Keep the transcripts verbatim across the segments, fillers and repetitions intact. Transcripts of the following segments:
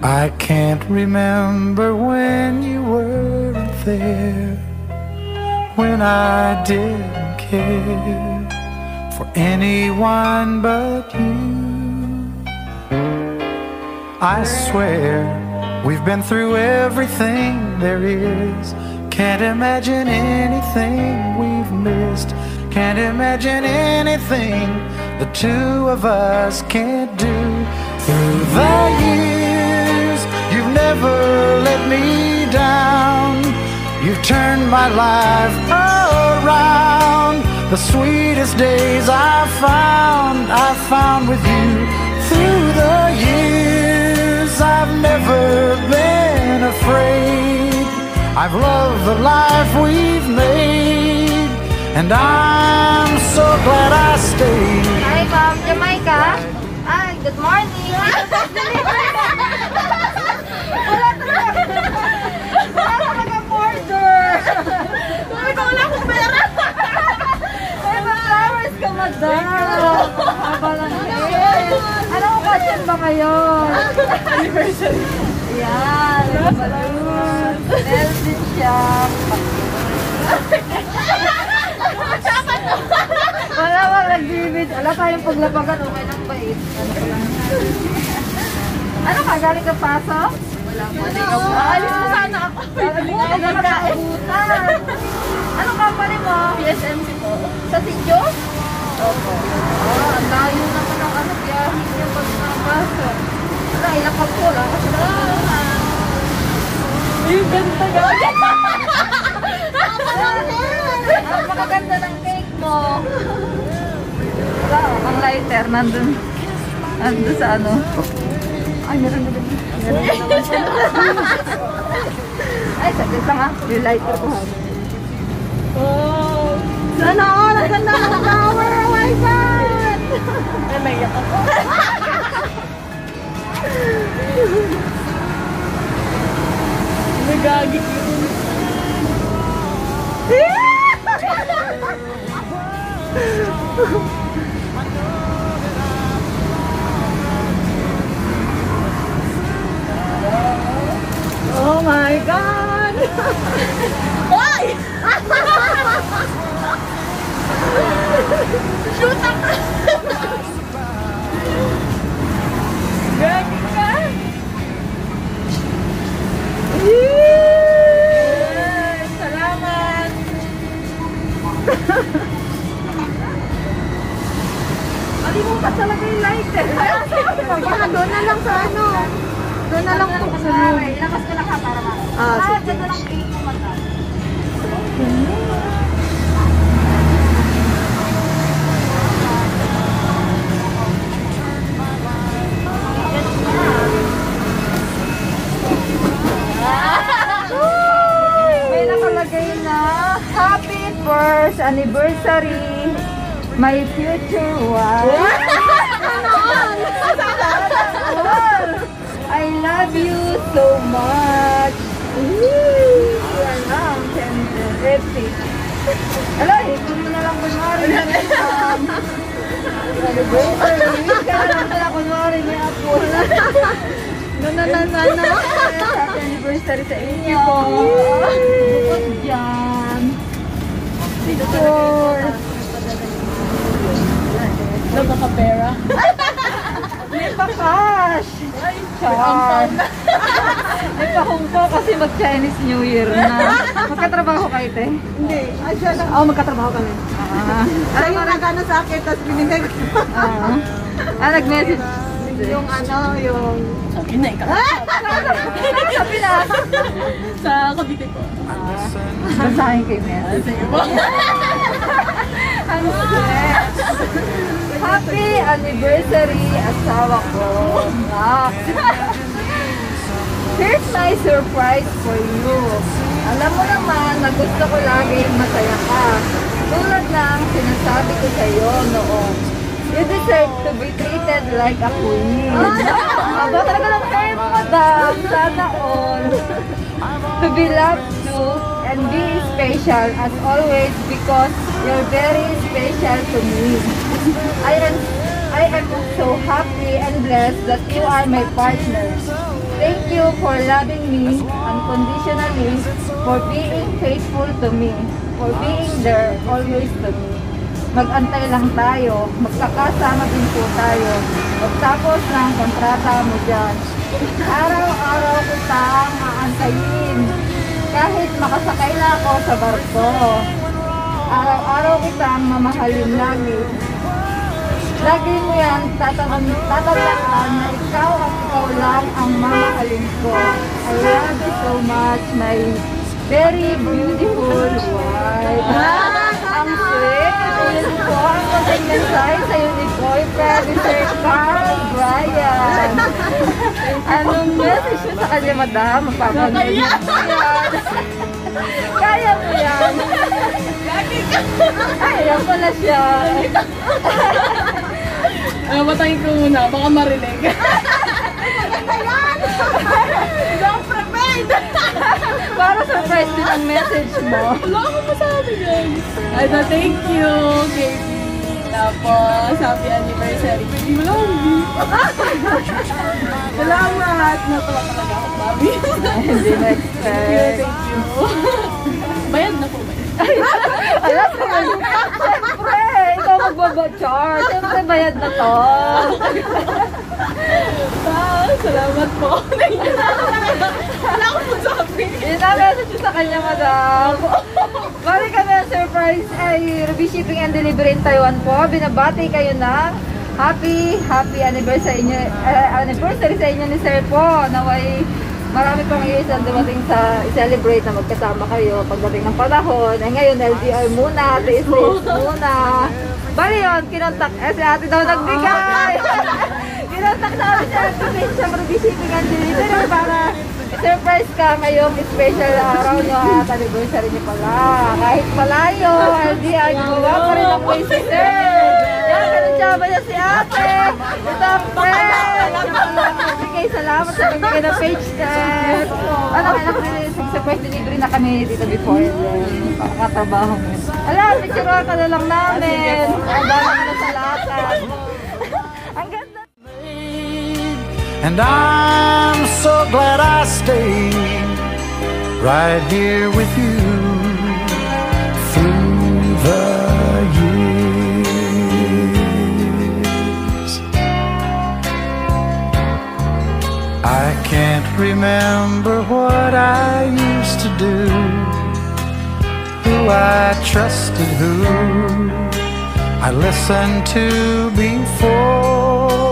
I can't remember when you weren't there, when I didn't care for anyone but you. I swear we've been through everything there is. Can't imagine anything we've missed. Can't imagine anything the two of us can't do. Through the years, you've never let me down. You've turned my life around. The sweetest days I found, I found with you. Through the years, I've never been afraid. I've loved the life we've made, and I'm so glad I stayed. Hi, Ma'am Jamaica. Ay, good morning. Wala talaga. Wala talaga order. Sabi ko, wala akong pera. Ay, mag-flowers ka, madam. Haba lang eh. Anong occasion ba ngayon? Anniversary. Yan. Balloon. Melted siya. Wala ba nag-bibid? Wala tayong paglabagan. Okay lang ba eh? Ano ko lang. Ano ka? Galing ka paso? Wala mo. Alis mo sana ako. Alis mo sana nakabutan. Anong company mo? P S M C po. Sa Tidyo? Opo. Ah, ang layo naman ang ano. Biyahin niya pag nakapaso. Wala, ilang pag po lang. Yung ganda gagawin. Ang makaganda ng cake mo. Wala, ang lighter. Nandun. Nandun sa ano. Ay, meron na din. Meron na naman siya. Ay, saglit lang ah. Yung lighter ko. Oh. Sana all. Ang ganda ng flower. Oh my God. Ay, may yak ako. Nagagik yun. Oh my God! Oy! Shoot up! Gagi ka! Yay! Salamat! Alimutan talaga yung lighter. Baka doon na lang sa ano. Doon na lang po sa room. Lakas ko lang ha para ma. Ah, sige. Doon na lang kayo mo mata. May nakalagay na happy first anniversary. My future wife. I love you so much. Alam, fifty. Alam, ito mo na lang kunwari. Anniversary. Kaya lang pala kunwari may apo. No, no, no, no, no. Happy anniversary sa inyo. Bukod dyan. Picture. Nagkakapera. May pa-cash. Char. May pa-hongko kasi mag-Chinese New Year na. Magkatrabaho kayo, te? Hindi. Ay, siya lang. Oo, magkatrabaho kami. Ah. Ano yung nagano sa akin, tapos binigay ko. Ah. Ah, nag-message. Yung ano, yung... Sabi na, ikaw. Sabi na. Sa Cavite ko. Ah. Basahin kayo, message. Sa iyo po. Ang stress. Happy anniversary, asawa ko. Ah. Here's my surprise for you. Alam mo naman na gusto ko lagi masaya ka. Tulad ng sinasabi ko sa iyo noon. You deserve to be treated like a queen. Aba talaga ng hair mo, madam. Sana all. To be loved too and be special as always because you're very special to me. I am I am so happy and blessed that you are my partner. Thank you for loving me unconditionally, for being faithful to me, for being there always to me. Mag-antay lang tayo, magkakasama din po tayo. Pagtapos ng kontrata mo dyan, araw-araw kitang aantayin. Kahit makasakay na ako sa barko, araw-araw kitang mamahalin lagi. Lagi mo yan tatandaan na ikaw at ikaw lang ang mamahalin ko. I love you so much, my very beautiful wife. Ang sweet. Ayun po ang konting mensahe sa iyo ni boyfriend, Mister Carl Brian. Anong message mo sa kanya, madam? Magpapagaya mo yan. Kaya mo yan. Ay, yan pala siya. Uh, matayin ko muna, baka marinig. Maganda yan! Don't prepared! Para surprise din ang message mo. Wala akong masabi yan. Ano, thank you, Katie. Tapos, happy anniversary. Hindi mo lang. Salamat! Natawa talaga ako, Bobby. Hindi na-expect. Thank you. Bayad na po ba? Alam ko ba? Siyempre, ikaw magbabachar. Siyempre, bayad na to. Ah, salamat po. Wala akong masabi. Yun na message sa kanya, madam. Bali kami ang surprise ay Ruby Shipping and Delivery in Taiwan po. Binabati kayo ng happy, happy anniversary, inyo, uh, anniversary sa inyo ni Sir po. Naway marami pang years ang dumating sa i-celebrate na magkasama kayo pagdating ng panahon. Eh ngayon, L D R muna, taste-taste muna. Bali yun, kinontak, eh si ate daw nagbigay. Kinontak sa amin siya, nag-message siya Ruby Shipping and Delivery para surprise ka ngayong special araw nyo at anniversary nyo pala. Kahit malayo, L D R, gumawa pa rin ang way si Sir. Yan, ganun siya ba niya si ate? Ito ang friend. Bigay salamat sa bigay ng page test. Ano, kailan kami sa first delivery na kami dito before. Pakatrabaho mo. Alam, picture ka na lang namin. Ang dami mo na sa lahat. Ang ganda. And I'm so glad I stayed right here with you through the years. I can't remember what I used to do, who I trusted, who I listened to before.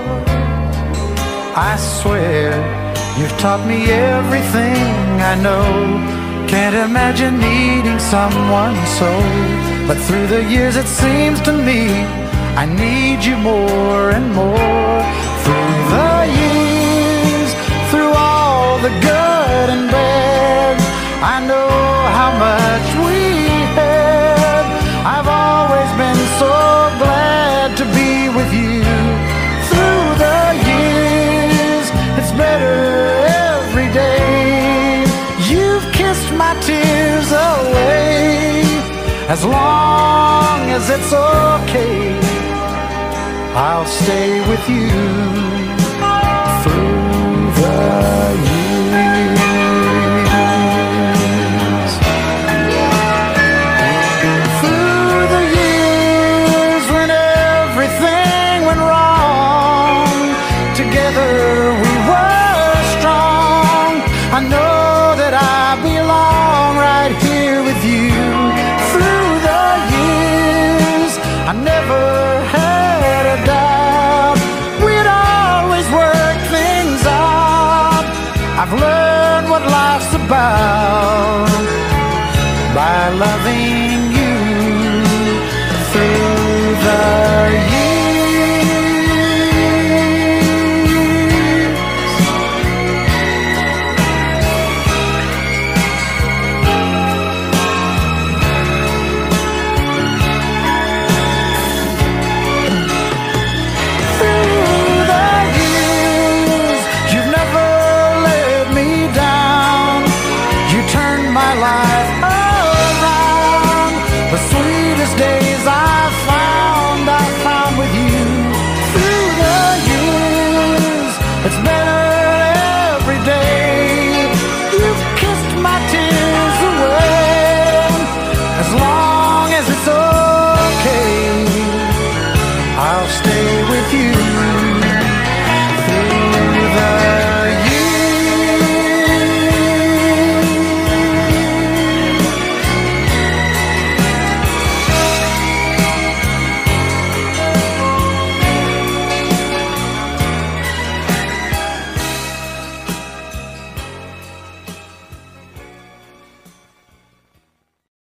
I swear you've taught me everything I know. Can't imagine needing someone so, but through the years it seems to me I need you more and more. Through the years, through all the good and bad, I know how much we had. I've always been so glad to be with you. Through the years, it's better every day. You've kissed my tears away. As long as it's okay, I'll stay with you through the years. Through the years when everything went wrong, together we were strong. I know that I belong right here with you. Through the years, I never had a doubt we'd always work things out. I've learned what life's about by loving you through the years. My life